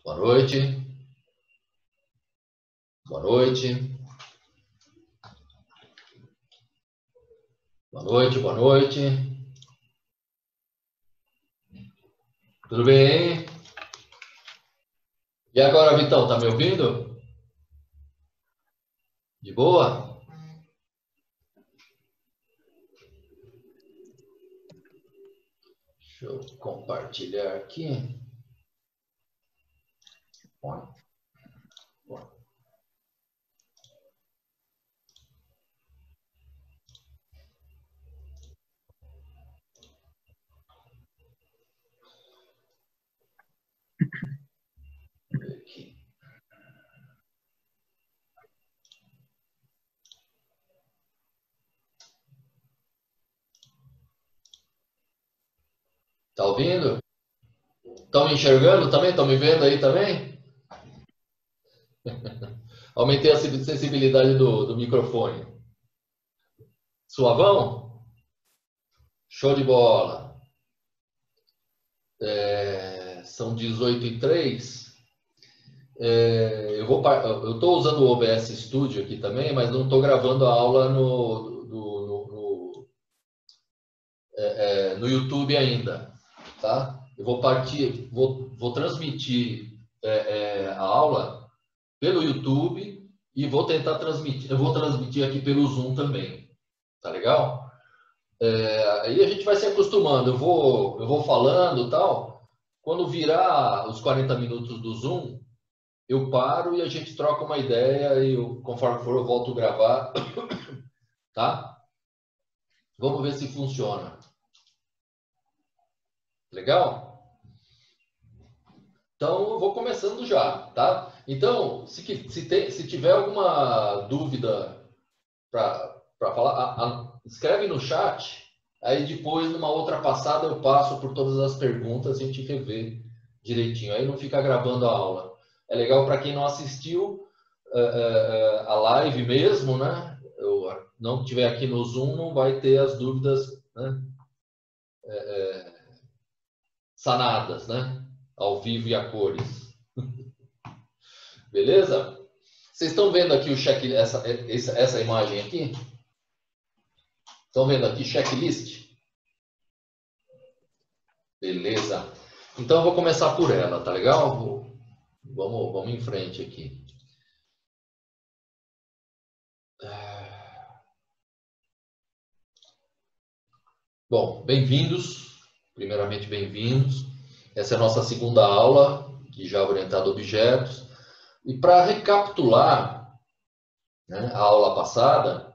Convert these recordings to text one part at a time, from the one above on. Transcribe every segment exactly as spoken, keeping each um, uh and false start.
Boa noite. Boa noite. Boa noite, boa noite. Tudo bem? E agora, Vitão, tá me ouvindo? De boa? Deixa eu compartilhar aqui. Põe. Põe. Aqui. Tá ouvindo? Estão me enxergando também? Estão me vendo aí também? Aumentei a sensibilidade do, do microfone. Suavão? Show de bola. É, são dezoito e três. É, eu vou, eu estou usando o O B S Studio aqui também, mas não estou gravando a aula no, no, no, no, é, é, no YouTube ainda, tá? Eu vou partir, vou, vou transmitir é, é, a aula pelo YouTube e vou tentar transmitir, eu vou transmitir aqui pelo Zoom também, tá legal? É, aí a gente vai se acostumando, eu vou, eu vou falando e tal, quando virar os quarenta minutos do Zoom, eu paro e a gente troca uma ideia e eu, conforme for eu volto a gravar, tá? Vamos ver se funciona. Legal? Então, eu vou começando já, tá? Então, se, se, tem, se tiver alguma dúvida para falar, a, a, escreve no chat, aí depois, numa outra passada, eu passo por todas as perguntas e a gente revê direitinho. Aí não fica gravando a aula. É legal para quem não assistiu uh, uh, a live mesmo, né? Eu não estiver aqui no Zoom, não vai ter as dúvidas, né? É, é, sanadas, né? Ao vivo e a cores. Beleza? Vocês estão vendo aqui o check, essa, essa, essa imagem aqui? Estão vendo aqui checklist? Beleza. Então eu vou começar por ela, tá legal? Vou, vamos, vamos em frente aqui. Bom, bem-vindos. Primeiramente, bem-vindos. Essa é a nossa segunda aula de Java orientado a objetos. E para recapitular, né, a aula passada,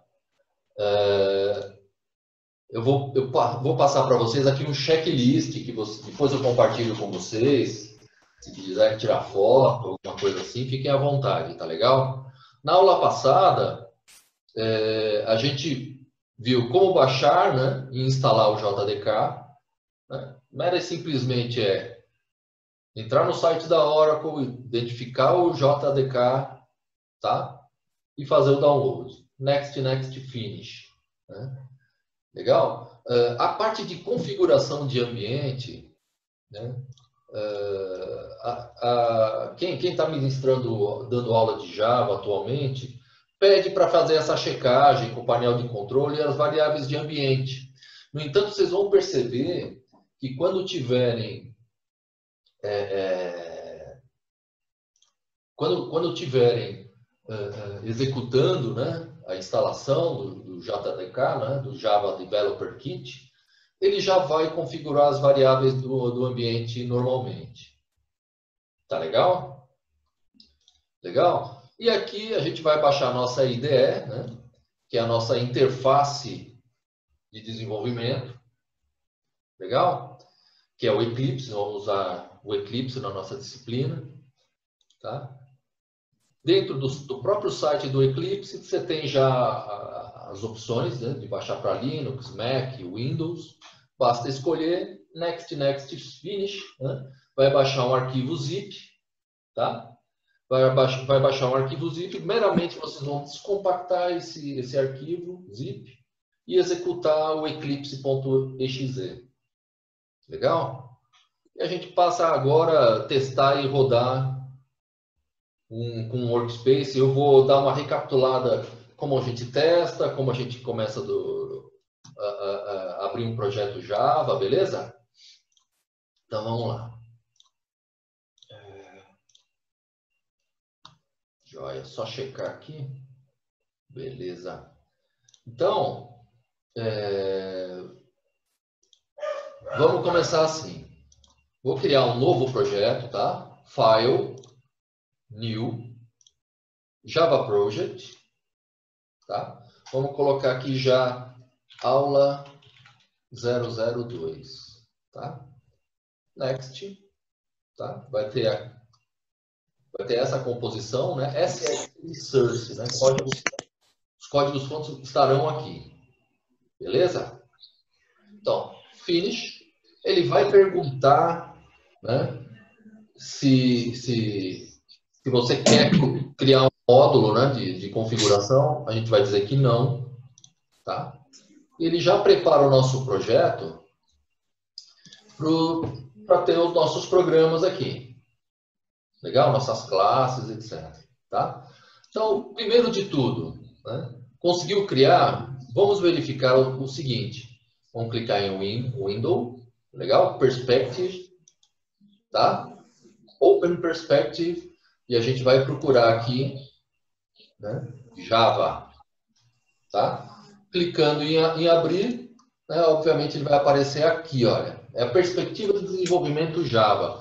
é, eu, vou, eu vou passar para vocês aqui um checklist que você, depois eu compartilho com vocês. Se quiserem tirar foto, alguma coisa assim, fiquem à vontade, tá legal? Na aula passada, é, a gente viu como baixar, né, e instalar o J D K. Né? Mera e simplesmente é entrar no site da Oracle, identificar o J D K, tá? E fazer o download. Next, next, finish. Né? Legal? Uh, a parte de configuração de ambiente, né? Uh, a, a, quem está ministrando, dando aula de Java atualmente, pede para fazer essa checagem com o painel de controle e as variáveis de ambiente. No entanto, vocês vão perceber que quando tiverem é, é, quando, quando tiverem é, é, executando, né, a instalação do, do J D K, né, do Java Developer Kit, ele já vai configurar as variáveis do, do ambiente normalmente. Tá legal? Legal? E aqui a gente vai baixar a nossa I D E, né, que é a nossa interface de desenvolvimento. Legal? Que é o Eclipse, vamos usar o Eclipse na nossa disciplina. Tá? Dentro do, do próprio site do Eclipse, você tem já a, as opções, né, de baixar para Linux, Mac, Windows. Basta escolher Next, Next, Finish. Né? Vai baixar um arquivo zip. Tá? Vai, baixar, vai baixar um arquivo zip. Meramente vocês vão descompactar esse, esse arquivo zip e executar o eclipse.exe. Legal? E a gente passa agora a testar e rodar um, com um workspace, eu vou dar uma recapitulada como a gente testa, como a gente começa do, a, a, a abrir um projeto Java, beleza? Então vamos lá. É... Joia, só checar aqui. Beleza. Então, é... vamos começar assim. Vou criar um novo projeto, tá? File, New, Java Project, tá? Vamos colocar aqui já aula zero zero dois, tá? Next, tá? Vai ter, a, vai ter essa composição, né? S S e source, né? Código, os códigos fontes estarão aqui, beleza? Então, finish, ele vai perguntar, né? Se, se, se você quer criar um módulo, né, de, de configuração, a gente vai dizer que não, tá? Ele já prepara o nosso projeto para ter os nossos programas aqui. Legal? Nossas classes, etcétera. Tá? Então, primeiro de tudo, né, conseguiu criar, vamos verificar o, o seguinte. Vamos clicar em win, Window, legal? Perspective, tá? Open Perspective, e a gente vai procurar aqui, né, Java, tá? Clicando em, em abrir, né, obviamente ele vai aparecer aqui, olha, é a perspectiva de desenvolvimento Java,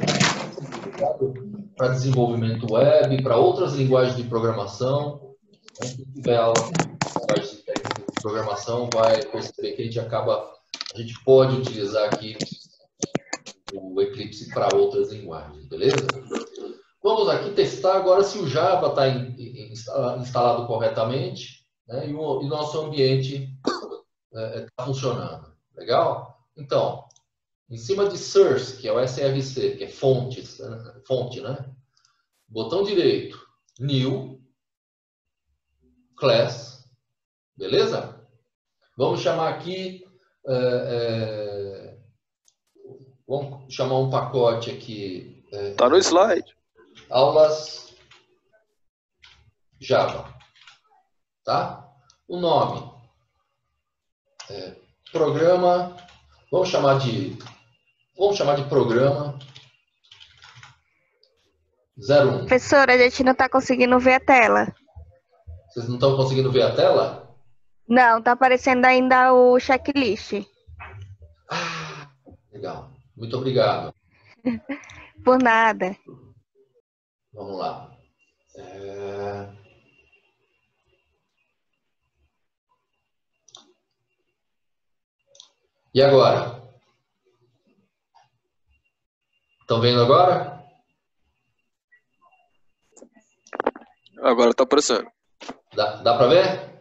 para desenvolvimento web, para outras linguagens de programação. Quem tiver aula de técnica de programação vai perceber que a gente acaba, a gente pode utilizar aqui o Eclipse para outras linguagens, beleza? Vamos aqui testar agora se o Java está instalado corretamente, né, e o e nosso ambiente está é, é, funcionando. Legal? Então, em cima de source, que é o S R C, que é fonte, fonte, né? Botão direito, new, class, beleza? Vamos chamar aqui, é, é, vamos chamar um pacote aqui. É, tá no slide. Aulas Java, tá? O nome, é, programa, vamos chamar de, vamos chamar de programa zero um. Professora, a gente não está conseguindo ver a tela. Vocês não estão conseguindo ver a tela? Não, está aparecendo ainda o checklist. Ah, legal. Muito obrigado. Por nada. Vamos lá. É... E agora? Estão vendo agora? Agora está aparecendo. Dá, dá para ver?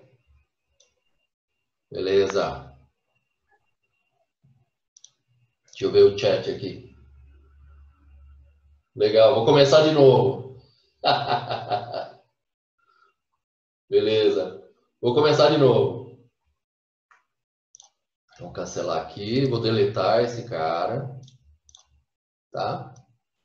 Beleza. Deixa eu ver o chat aqui. Legal, vou começar de novo. Beleza. Vou começar de novo. Vou cancelar aqui, vou deletar esse cara. Tá?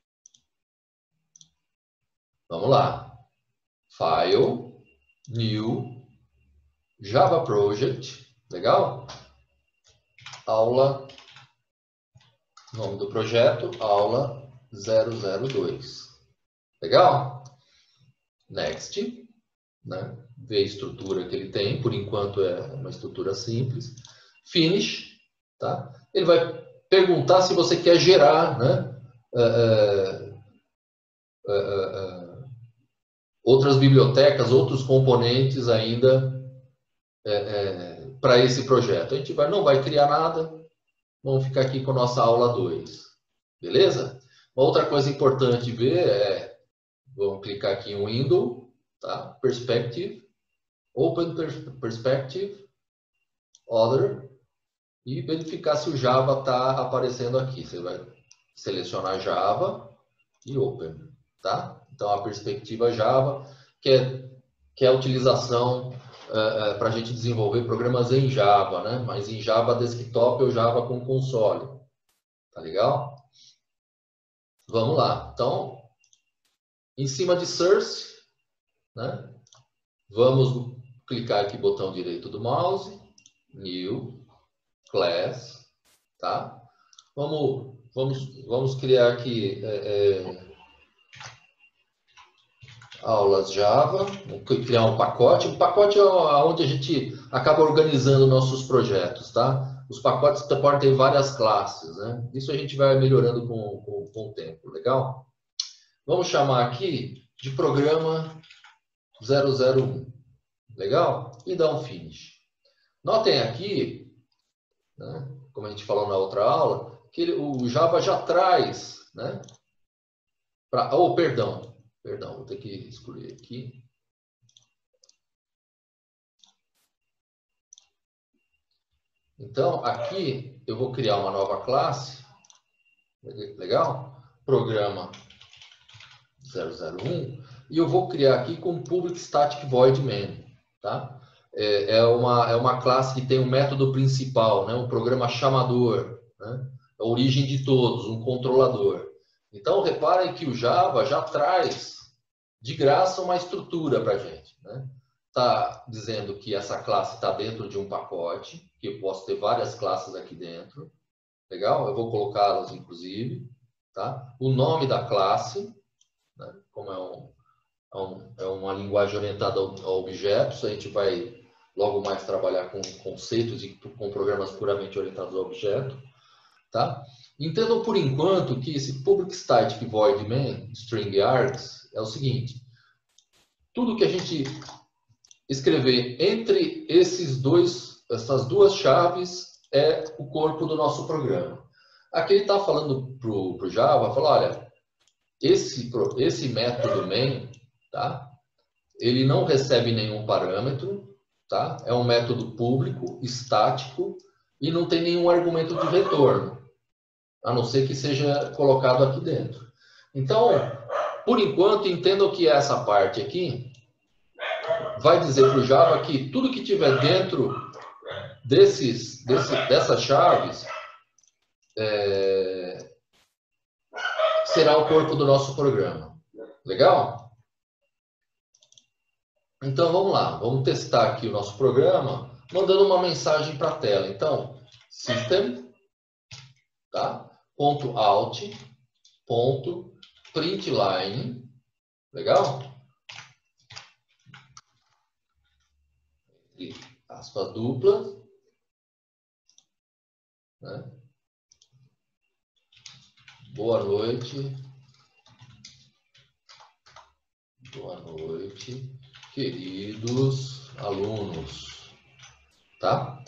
Vamos lá. File, New, Java Project. Legal? Aula, nome do projeto, aula zero zero dois. Legal? Next. Né? Ver a estrutura que ele tem. Por enquanto é uma estrutura simples. Finish. Tá? Ele vai perguntar se você quer gerar, né? Uh, uh, uh, uh, outras bibliotecas, outros componentes ainda uh, uh, para esse projeto. A gente vai, não vai criar nada. Vamos ficar aqui com a nossa aula dois. Beleza? Uma outra coisa importante ver é, vamos clicar aqui em Window, tá? Perspective, Open Perspective, Other, e verificar se o Java está aparecendo aqui. Você vai selecionar Java e Open, tá? Então, a perspectiva Java, que é, que é a utilização uh, uh, para a gente desenvolver programas em Java, né? Mas em Java desktop ou Java com console. Tá legal? Vamos lá. Então, Em cima de source, né? Vamos clicar aqui, botão direito do mouse, new, class, tá? Vamos, vamos, vamos criar aqui é, é, aulas Java, vamos criar um pacote. O pacote é onde a gente acaba organizando nossos projetos, tá? Os pacotes podem ter várias classes, né? Isso a gente vai melhorando com, com, com o tempo, legal? Vamos chamar aqui de programa zero zero um, legal? E dar um finish. Notem aqui, né, como a gente falou na outra aula, que ele, o Java já traz, né? Pra, oh, perdão, perdão, vou ter que excluir aqui. Então, aqui eu vou criar uma nova classe, legal? Programa zero zero um, e eu vou criar aqui com public static void main, tá? É, é, uma, é uma classe que tem um método principal, né? Um programa chamador, né? A origem de todos, um controlador. Então, reparem que o Java já traz de graça uma estrutura para a gente, né? Está dizendo que essa classe está dentro de um pacote, que eu posso ter várias classes aqui dentro. Legal? Eu vou colocá-las, inclusive. Tá? O nome da classe, né? Como é, um, é, um, é uma linguagem orientada a objetos, a gente vai logo mais trabalhar com conceitos e com programas puramente orientados a objeto. Tá? Entendam por enquanto que esse public static void main, string args, é o seguinte. Tudo que a gente escrever entre esses dois, essas duas chaves é o corpo do nosso programa. Aqui ele está falando para o Java, fala, olha, esse, esse método main, tá? Ele não recebe nenhum parâmetro, tá? É um método público, estático, e não tem nenhum argumento de retorno, a não ser que seja colocado aqui dentro. Então, por enquanto, entendam que essa parte aqui vai dizer para o Java que tudo que tiver dentro desses, desse, dessas chaves é, será o corpo do nosso programa. Legal? Então, vamos lá. Vamos testar aqui o nosso programa, mandando uma mensagem para a tela. Então, system, tá? Ponto out, ponto println, legal? E aspas duplas, né? Boa noite, boa noite, queridos alunos, tá?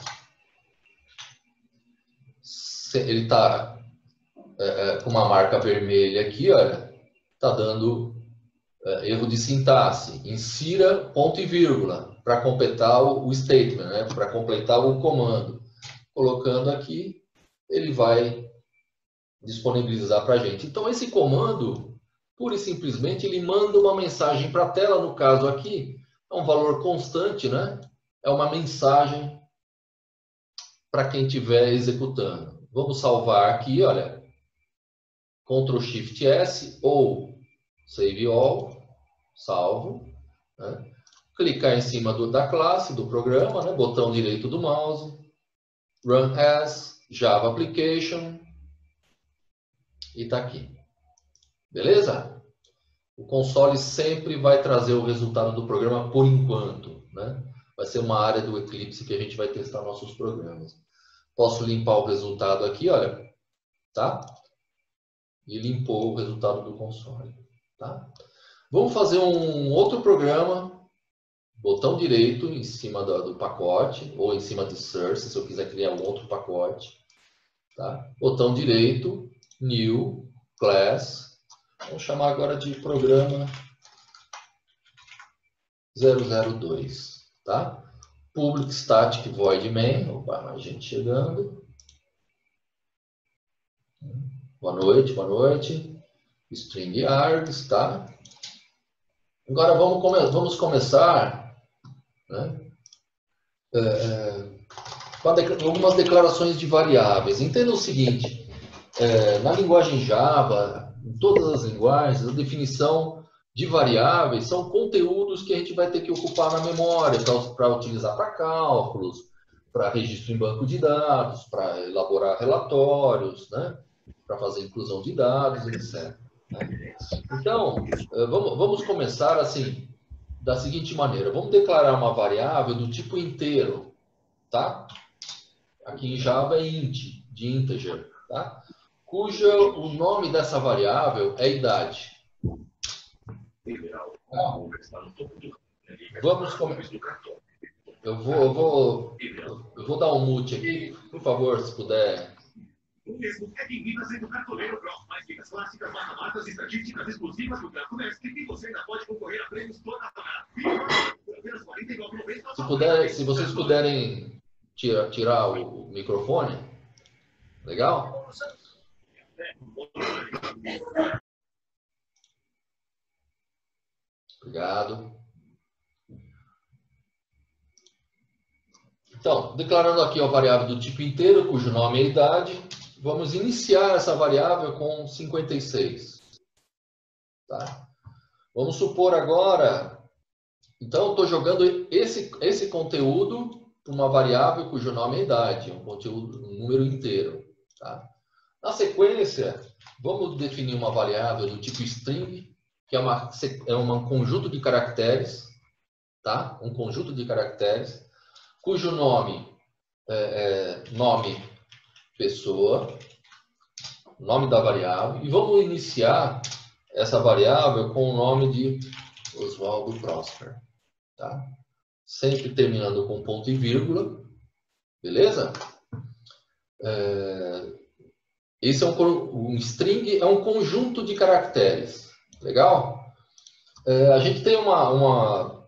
Ele está é, é, com uma marca vermelha aqui, olha, está dando é, erro de sintaxe. Insira ponto e vírgula para completar o, o statement, né? Para completar o comando. Colocando aqui, ele vai disponibilizar para a gente. Então, esse comando, pura e simplesmente, ele manda uma mensagem para a tela. No caso aqui, é um valor constante, né? É uma mensagem para quem estiver executando. Vamos salvar aqui, olha, control shift S ou Save All, salvo, né? Clicar em cima do, da classe, do programa, né? Botão direito do mouse, Run As, Java Application, e está aqui. Beleza? O console sempre vai trazer o resultado do programa por enquanto, né? Vai ser uma área do Eclipse que a gente vai testar nossos programas. Posso limpar o resultado aqui, olha, tá? E limpou o resultado do console, tá? Vamos fazer um outro programa, botão direito em cima do, do pacote, ou em cima de source, se eu quiser criar um outro pacote, tá? Botão direito, new, class, vamos chamar agora de programa zero zero dois, tá? Public static void main, opa, mais gente chegando. Boa noite, boa noite. String args, tá? Agora vamos, come vamos começar, né? É, é, com de algumas declarações de variáveis. Entenda o seguinte, é, na linguagem Java, em todas as linguagens, a definição de variáveis são conteúdos que a gente vai ter que ocupar na memória para utilizar para cálculos, para registro em banco de dados, para elaborar relatórios, né? Para fazer inclusão de dados, etcétera. Né? Então, vamos, vamos começar assim, da seguinte maneira. Vamos declarar uma variável do tipo inteiro, tá? Aqui em Java é int, de integer, tá? Cujo o nome dessa variável é idade. Vamos começar. Eu vou, eu vou, eu vou dar um mute aqui, por favor, se puder. O mesmo é que Minas do Cartoleiro Pro, mais dicas clássicas, mata-matas, estatísticas exclusivas do Carto Mestre e você ainda pode concorrer a prêmios toda a semana. Se puder, se vocês puderem tirar, tirar o microfone, legal? Obrigado. Então, declarando aqui a variável do tipo inteiro, cujo nome é idade, vamos iniciar essa variável com cinquenta e seis. Tá? Vamos supor agora, então, estou jogando esse, esse conteúdo para uma variável cujo nome é idade, um conteúdo, um número inteiro. Tá? Na sequência, vamos definir uma variável do tipo string, que é, uma, é um conjunto de caracteres, tá? Um conjunto de caracteres, cujo nome é, é nome pessoa, nome da variável, e vamos iniciar essa variável com o nome de Oswaldo Prosper, tá? Sempre terminando com ponto e vírgula, beleza? É, esse é um, um string, é um conjunto de caracteres, legal? É, a gente tem uma, uma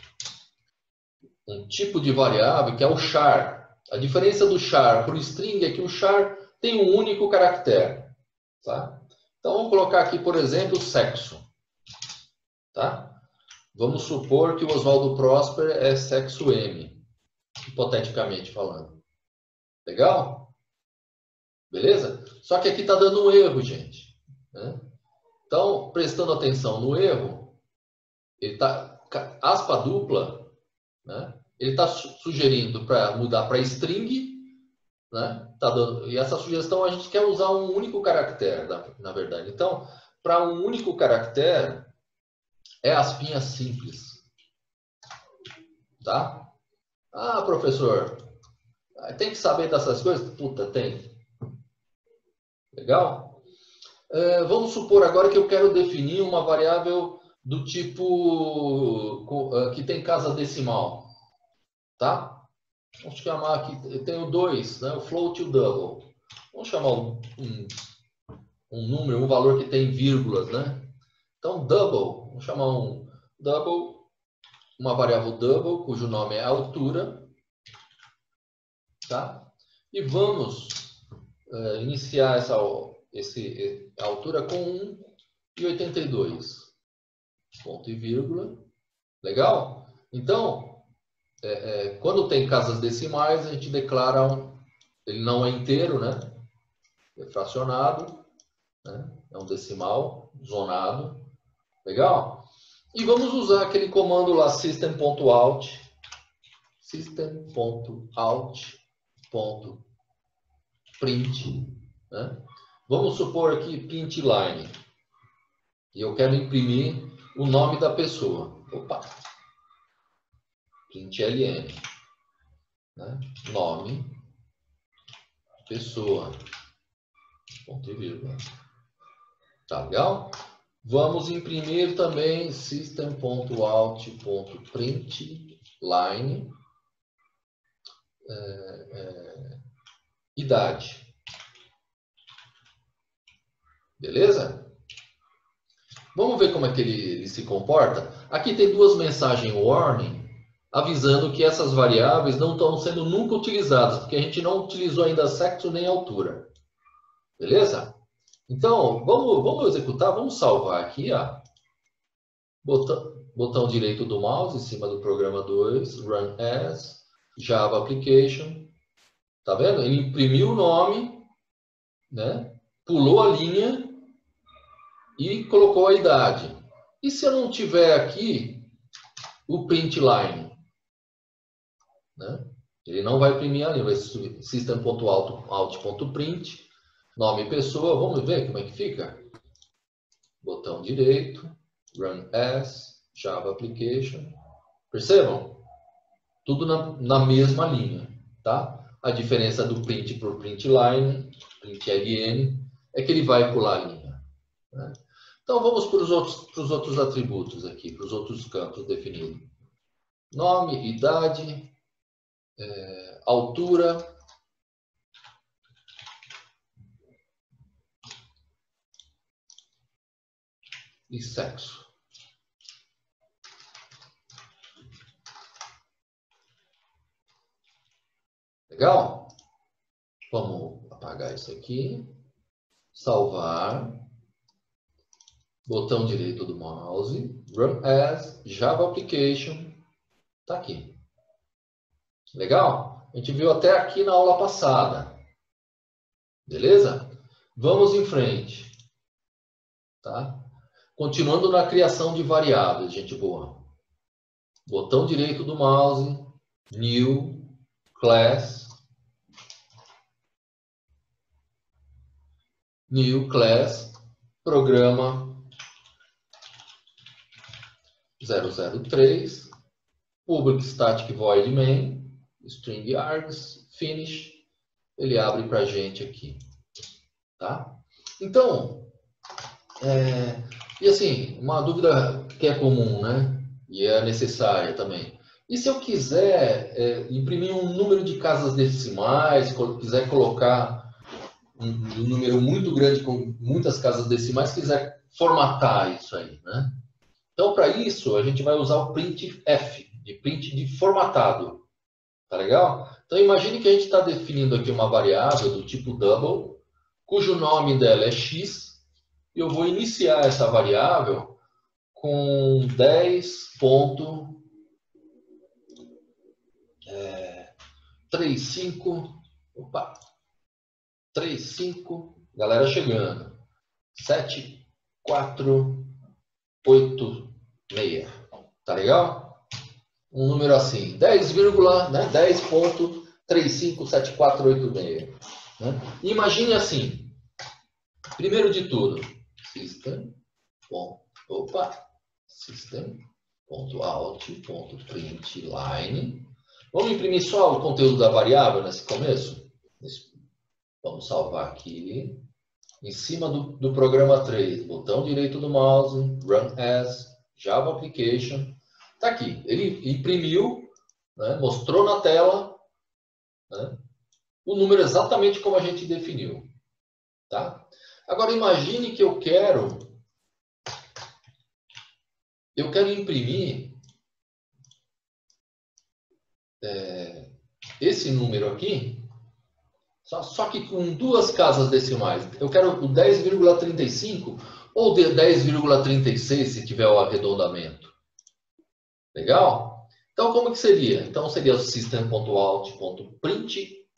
um tipo de variável que é o char. A diferença do char para o string é que o char tem um único caractere. Tá? Então, vamos colocar aqui, por exemplo, sexo. Tá? Vamos supor que o Oswaldo Prosper é sexo M, hipoteticamente falando. Legal? Beleza? Só que aqui está dando um erro, gente. Né? Então, prestando atenção no erro, ele está, aspa dupla, né? Ele está sugerindo para mudar para string, né? Tá dando, e essa sugestão a gente quer usar um único caractere, na, na verdade. Então, para um único caractere, é aspinha simples. Tá? Ah, professor, tem que saber dessas coisas? Puta, tem. Legal? É, vamos supor agora que eu quero definir uma variável do tipo que tem casa decimal. Tá? Vamos chamar aqui, eu tenho dois, né? O float e o double. Vamos chamar um, um número, um valor que tem vírgulas, né? Então, double, vamos chamar um double, uma variável double, cujo nome é altura, tá? E vamos uh, iniciar essa esse, a altura com um e oitenta e dois, ponto e vírgula, legal? Então, É, é, quando tem casas decimais, a gente declara um, ele não é inteiro, né? É fracionado, né? É um decimal zonado, legal? E vamos usar aquele comando lá system.out, system.out.print, né? Vamos supor aqui print line, e eu quero imprimir o nome da pessoa. Opa! Print ln, né? Nome, pessoa, ponto e vírgula. Tá legal? Vamos imprimir também system.out.println é, é, idade. Beleza? Vamos ver como é que ele, ele se comporta. Aqui tem duas mensagens warning, avisando que essas variáveis não estão sendo nunca utilizadas, porque a gente não utilizou ainda sexo nem altura. Beleza? Então, vamos, vamos executar, vamos salvar aqui, ó. Botão, botão direito do mouse em cima do programa dois, Run As, Java Application. Tá vendo? Ele imprimiu o nome, né? Pulou a linha e colocou a idade. E se eu não tiver aqui o print line? Né? Ele não vai imprimir ali, vai ser system.out.print, nome pessoa, vamos ver como é que fica? Botão direito, run as, Java application, percebam? Tudo na, na mesma linha, tá? A diferença do print para o print line, print ln, é que ele vai pular a linha. Né? Então vamos para os outros, para os outros atributos aqui, para os outros campos definidos. Nome, idade, é, altura, e sexo. Legal? Vamos apagar isso aqui, salvar, botão direito do mouse, run as, Java application, tá aqui. Legal? A gente viu até aqui na aula passada. Beleza? Vamos em frente. Tá? Continuando na criação de variáveis, gente boa. Botão direito do mouse, new, class, new class, programa zero zero três, public static void main, string args, finish, ele abre para a gente aqui, tá? Então, é, e assim, uma dúvida que é comum, né? E é necessária também. E se eu quiser é, imprimir um número de casas decimais, quiser colocar um, um número muito grande com muitas casas decimais, quiser formatar isso aí, né? Então, para isso, a gente vai usar o printf, de print de formatado. Tá legal? Então, imagine que a gente está definindo aqui uma variável do tipo double, cujo nome dela é x, e eu vou iniciar essa variável com dez ponto trinta e cinco, opa, trinta e cinco, galera chegando, sete quatro oito seis, tá legal? Um número assim, dez, né? dez ponto três cinco sete quatro oito seis. Né? Imagine assim, primeiro de tudo, system, bom, opa, system.out.println. Vamos imprimir só o conteúdo da variável nesse começo? Vamos salvar aqui. Em cima do, do programa três, botão direito do mouse, run as, Java application. Está aqui, ele imprimiu, né, mostrou na tela, né, o número exatamente como a gente definiu. Tá? Agora imagine que eu quero, eu quero imprimir é, esse número aqui, só, só que com duas casas decimais. Eu quero o dez vírgula trinta e cinco ou dez vírgula trinta e seis se tiver o arredondamento. Legal? Então, como que seria? Então, seria o system.out.printf.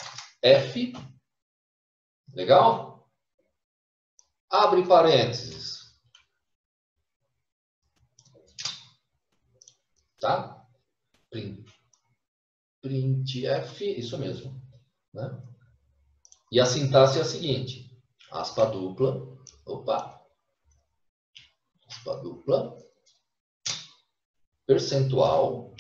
Legal? Abre parênteses. Tá? Printf, isso mesmo. Né? E a sintaxe é a seguinte. Aspa dupla. Opa. Aspa dupla. Percentual,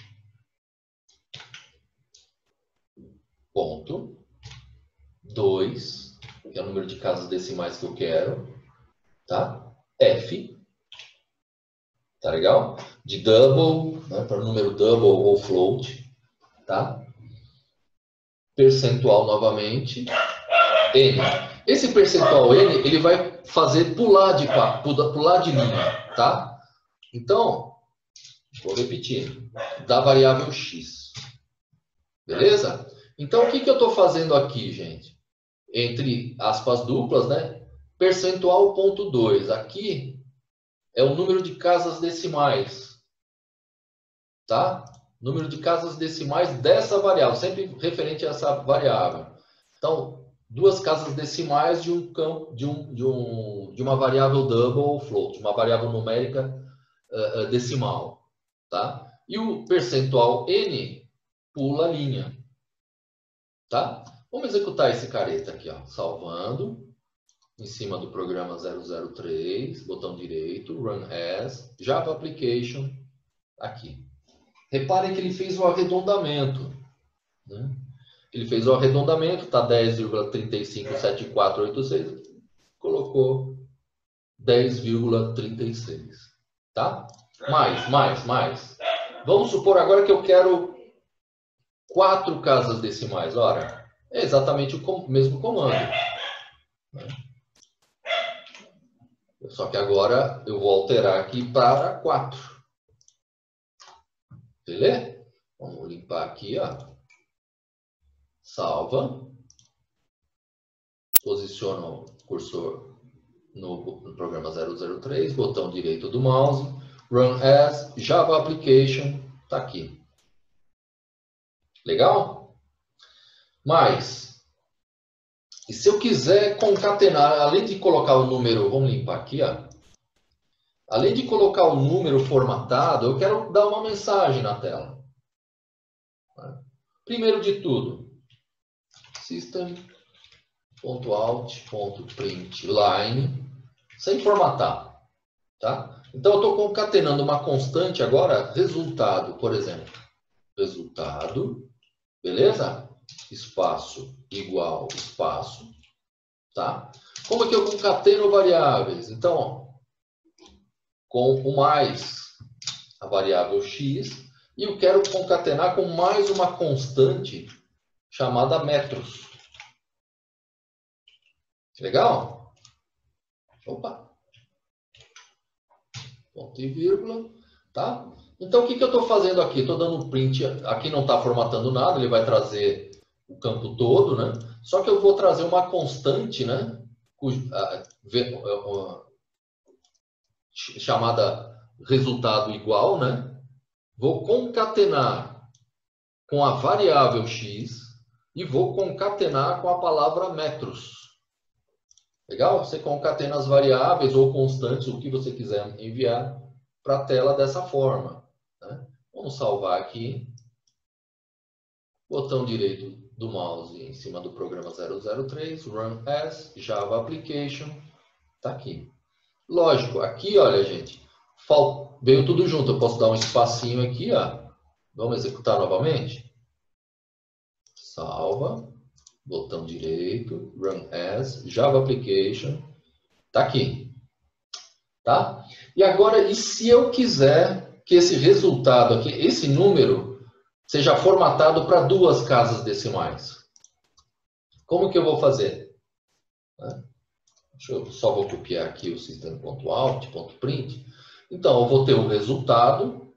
ponto, dois, que é o número de casas decimais que eu quero, tá? F, tá legal? De double, né, para o número double ou float, tá? Percentual novamente, N. Esse percentual N, ele vai fazer pular de, pular de linha, tá? Então, vou repetir, da variável x. Beleza? Então, o que, que eu estou fazendo aqui, gente? Entre aspas duplas, né? Percentual ponto dois. Aqui é o número de casas decimais. Tá? Número de casas decimais dessa variável, sempre referente a essa variável. Então, duas casas decimais de um campo, de, um, de, um, de uma variável double ou float, uma variável numérica uh, decimal, tá? E o percentual N pula a linha, tá? Vamos executar esse careta aqui, ó, salvando, em cima do programa zero zero três, botão direito, Run As, Java Application, aqui. Reparem que ele fez o arredondamento, né? Ele fez o arredondamento, está dez vírgula três cinco sete quatro oito seis, colocou dez vírgula trinta e seis, tá? Mais, mais, mais. Vamos supor agora que eu quero quatro casas decimais. Ora, é exatamente o mesmo comando, né? Só que agora eu vou alterar aqui para quatro. Beleza? Vamos limpar aqui, ó. Salva. Posiciona o cursor no, no programa zero zero três, botão direito do mouse, Run As, Java Application, tá aqui. Legal? Mas, e se eu quiser concatenar, além de colocar o número, vamos limpar aqui, ó. Além de colocar o número formatado, eu quero dar uma mensagem na tela. Primeiro de tudo, system.out.println, sem formatar, tá? Então, eu estou concatenando uma constante agora, resultado, por exemplo. Resultado, beleza? Espaço igual espaço, tá? Como é que eu concateno variáveis? Então, ó, com o mais a variável x, e eu quero concatenar com mais uma constante chamada metros. Legal? Opa! Ponto e vírgula, tá? Então, o que, que eu estou fazendo aqui? Estou dando um print, aqui não está formatando nada, ele vai trazer o campo todo, né? Só que eu vou trazer uma constante, né? Chamada resultado igual, né? Vou concatenar com a variável x e vou concatenar com a palavra metros. Legal? Você concatena as variáveis ou constantes, o que você quiser enviar para a tela dessa forma, né? Vamos salvar aqui. Botão direito do mouse em cima do programa zero zero três, Run As, Java Application, tá aqui. Lógico, aqui, olha, gente, veio tudo junto. Eu posso dar um espacinho aqui, ó. Vamos executar novamente? Salva. Botão direito, Run As, Java Application, tá aqui. Tá? E agora, e se eu quiser que esse resultado aqui, esse número, seja formatado para duas casas decimais? Como que eu vou fazer? Deixa eu só vou copiar aqui o system.out.print. Então, eu vou ter o resultado,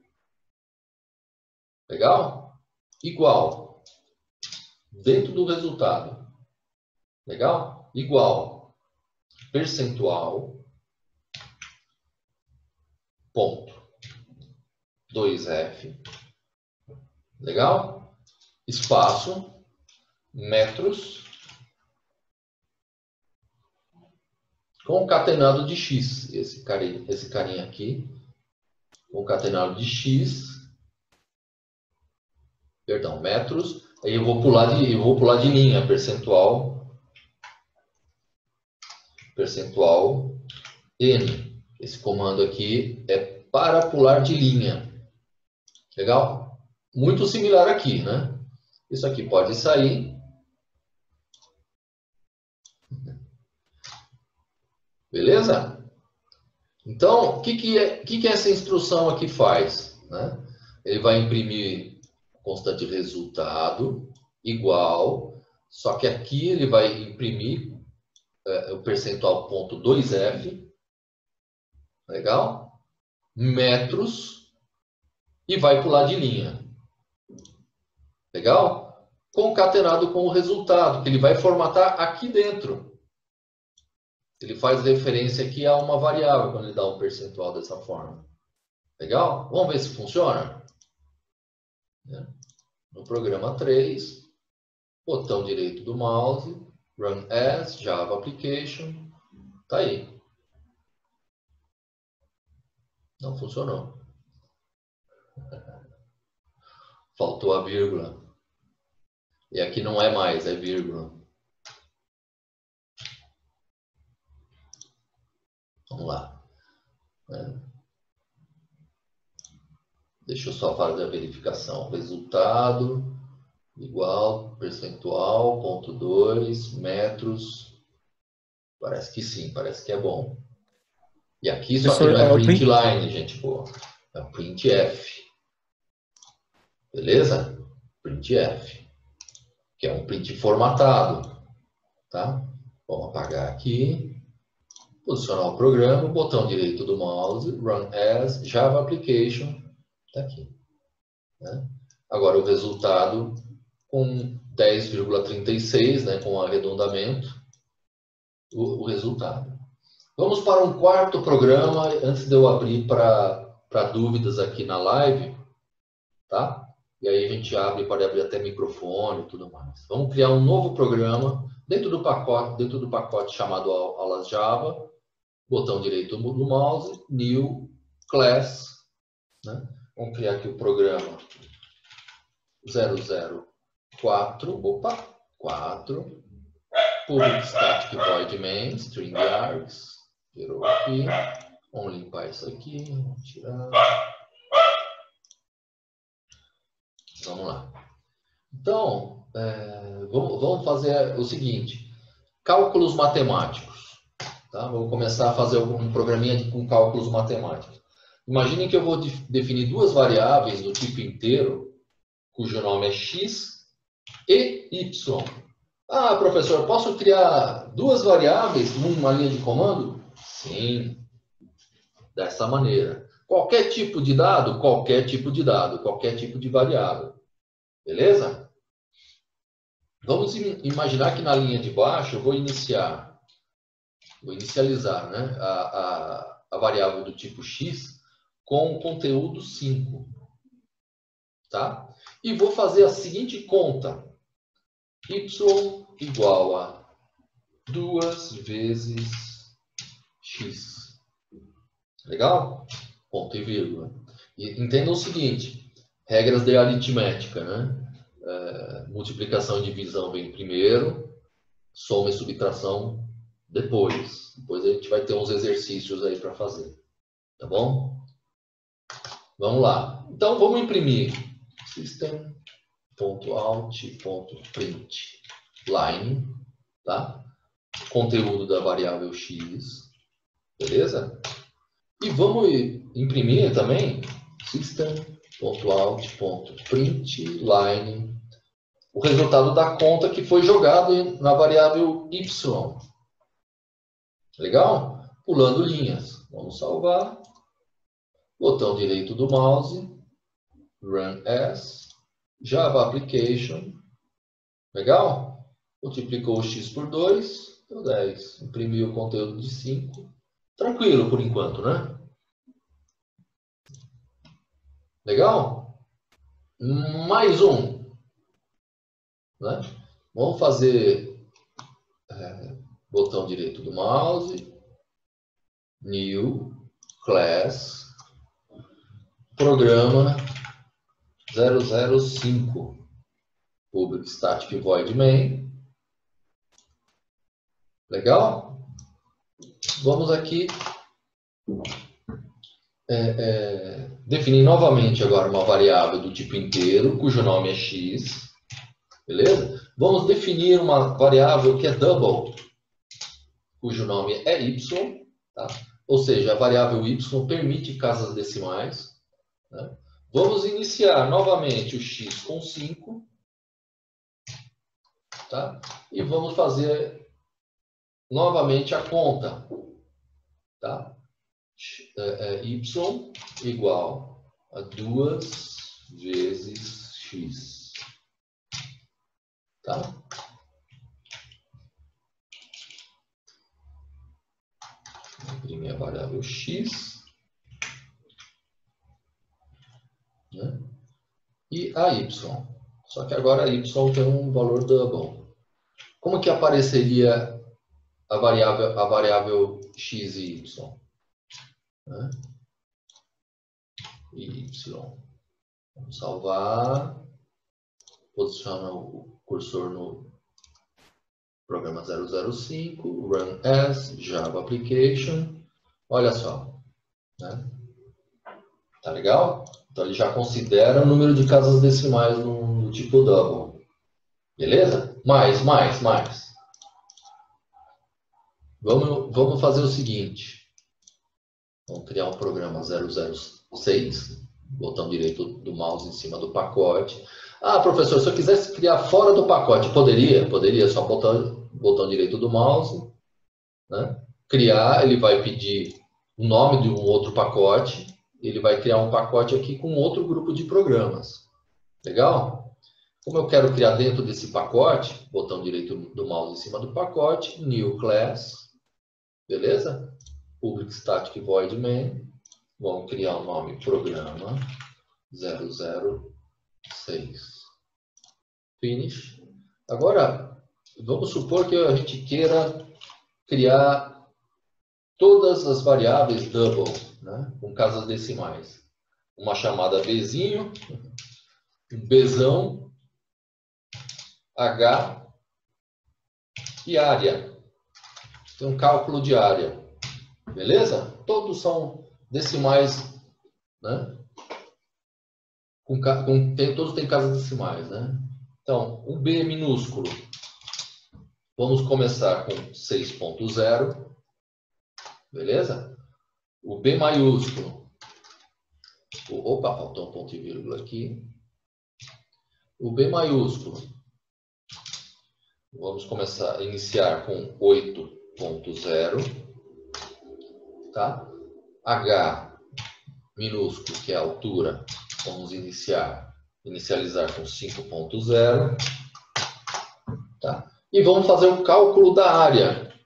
legal? Igual. Dentro do resultado, legal? Igual. Percentual, ponto, dois F, legal? Espaço, metros, concatenado de x, esse carinha, esse carinha aqui, concatenado de x, perdão, metros, aí eu vou pular de, eu vou pular de linha, percentual, percentual N. Esse comando aqui é para pular de linha. Legal? Muito similar aqui, né? Isso aqui pode sair. Beleza? Então, o que, que, é, que, que essa instrução aqui faz? Né? Ele vai imprimir constante resultado igual, só que aqui ele vai imprimir é, o percentual ponto dois F. Legal? Metros e vai pular de linha. Legal? Concatenado com o resultado, que ele vai formatar aqui dentro. Ele faz referência aqui a uma variável quando ele dá um percentual dessa forma. Legal? Vamos ver se funciona? No programa três, botão direito do mouse, Run As, Java Application, tá aí. Não funcionou. Faltou a vírgula. E aqui não é mais, é vírgula. Vamos lá. É. Deixa eu só fazer a verificação. Resultado igual, percentual, ponto dois, metros. Parece que sim, parece que é bom. E aqui só que não é print line, gente boa. É printf. Beleza? Printf. Que é um print formatado. Tá? Vamos apagar aqui. Posicionar o programa, botão direito do mouse, Run as, Java Application. Está aqui. Né? Agora o resultado com dez vírgula trinta e seis, né, com arredondamento, o, o resultado. Vamos para um quarto programa, antes de eu abrir para dúvidas aqui na live, tá? E aí a gente abre, pode abrir até microfone e tudo mais. Vamos criar um novo programa dentro do pacote, dentro do pacote chamado Aulas Java, botão direito do mouse, New Class, né? Vamos criar aqui o programa zero zero quatro, opa, quatro, public static void main, string args, virou aqui, vamos limpar isso aqui, vamos tirar, vamos lá. Então, é, vamos, vamos fazer o seguinte, cálculos matemáticos, tá? Vou começar a fazer um programinha de, com cálculos matemáticos. Imaginem que eu vou de, definir duas variáveis do tipo inteiro, cujo nome é x e y. Ah, professor, posso criar duas variáveis numa linha de comando? Sim, dessa maneira. Qualquer tipo de dado, qualquer tipo de dado, qualquer tipo de variável. Beleza? Vamos imaginar que na linha de baixo eu vou iniciar, vou inicializar, né, a, a, a variável do tipo x com o conteúdo cinco. Tá? E vou fazer a seguinte conta. Y igual a duas vezes x. Legal? Ponto e vírgula. E entendam o seguinte. Regras de aritmética, né? É, multiplicação e divisão vem primeiro. Soma e subtração depois. Depois a gente vai ter uns exercícios aí para fazer. Tá bom? Vamos lá. Então, vamos imprimir. System.out.print line, tá? Conteúdo da variável x, beleza? E vamos imprimir também System.out.print line, o resultado da conta que foi jogado na variável y. Legal? Pulando linhas. Vamos salvar. Botão direito do mouse. Run as, Java Application, legal? Multiplicou o x por dois, deu dez. Imprimiu o conteúdo de cinco. Tranquilo por enquanto, né? Legal? Mais um. Né? Vamos fazer é, botão direito do mouse, New, Class, programa zero zero cinco, public static void main. Legal? Vamos aqui é, é, definir novamente agora uma variável do tipo inteiro, cujo nome é x. Beleza? Vamos definir uma variável que é double, cujo nome é y. Tá? Ou seja, a variável y permite casas decimais. Né? Vamos iniciar novamente o x com cinco. Tá? E vamos fazer novamente a conta. Tá? É, é, y igual a duas vezes x. Tá? Vou imprimir a variável x. Né? E a y. Só que agora a y tem um valor double. Como que apareceria a variável, a variável x e y? Né? Y. Vamos salvar. Posiciona o cursor no programa zero zero cinco, run as, Java Application. Olha só. Né? Tá legal? Então ele já considera o número de casas decimais no, no tipo double. Beleza? Mais, mais, mais. Vamos, vamos fazer o seguinte. Vamos criar um programa zero zero seis. Botão direito do mouse em cima do pacote. Ah, professor, se eu quisesse criar fora do pacote, poderia? Poderia, só botão, botão direito do mouse. Né? Criar, ele vai pedir o nome de um outro pacote. Ele vai criar um pacote aqui com outro grupo de programas. Legal? Como eu quero criar dentro desse pacote, botão direito do mouse em cima do pacote, New Class. Beleza? Public Static Void Main. Vamos criar o nome programa zero zero seis. Finish. Agora, vamos supor que a gente queira criar todas as variáveis double, né, com casas decimais. Uma chamada Bzinho, um Bzão, H e área. Tem um cálculo de área. Beleza? Todos são decimais, né? Com, com, tem, todos têm casas decimais, né? Então, o B minúsculo. Vamos começar com seis ponto zero. Beleza? O B maiúsculo. O, opa, faltou um ponto e vírgula aqui. O B maiúsculo. Vamos começar a iniciar com oito ponto zero. Tá? H minúsculo, que é a altura, vamos iniciar, inicializar com cinco ponto zero. Tá? E vamos fazer o cálculo da área.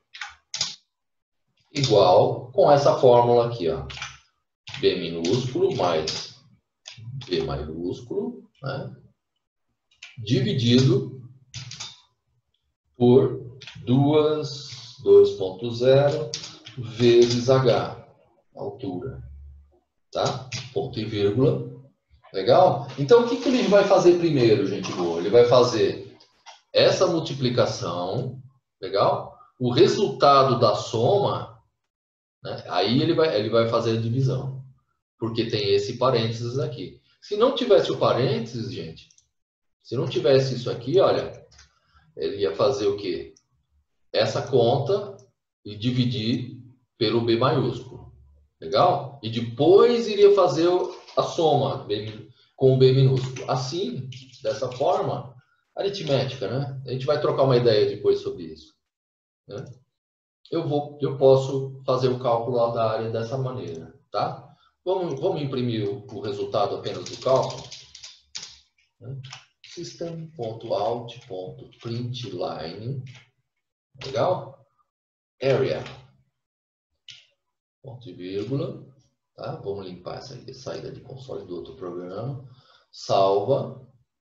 Igual com essa fórmula aqui, ó. B minúsculo mais B maiúsculo, né? Dividido por dois ponto zero vezes H, altura, tá? Ponto e vírgula. Legal? Então, o que, que ele vai fazer primeiro, gente boa? Ele vai fazer essa multiplicação, legal? O resultado da soma, né? Aí ele vai, ele vai fazer a divisão, porque tem esse parênteses aqui. Se não tivesse o parênteses, gente, se não tivesse isso aqui, olha, ele ia fazer o quê? Essa conta e dividir pelo B maiúsculo. Legal? E depois iria fazer a soma com o B minúsculo. Assim, dessa forma, aritmética, né? A gente vai trocar uma ideia depois sobre isso. Né? Eu, vou, eu posso fazer o cálculo da área dessa maneira, tá? Vamos, vamos imprimir o, o resultado apenas do cálculo. Né? System.out.println. Legal? Area. Ponto e vírgula. Tá? Vamos limpar essa aqui, saída de console do outro programa. Salva.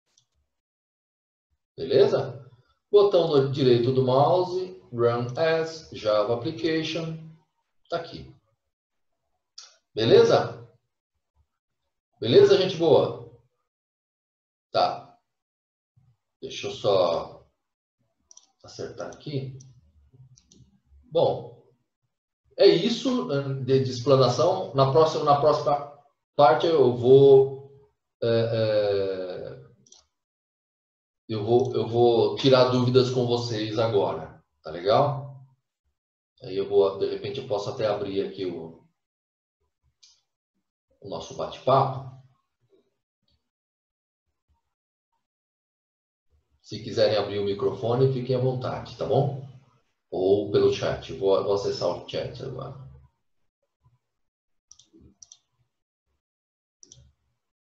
Beleza? Botão direito do mouse. Run as. Java Application. Tá aqui. Beleza? Beleza, gente boa? Tá. Deixa eu só acertar aqui. Bom, é isso de, de explanação. Na próxima, na próxima parte eu vou, é, é, eu vou eu vou tirar dúvidas com vocês agora, tá legal? Aí eu vou, de repente eu posso até abrir aqui o, o nosso bate-papo. Se quiserem abrir o microfone, fiquem à vontade, tá bom? Ou pelo chat. Vou, vou acessar o chat agora.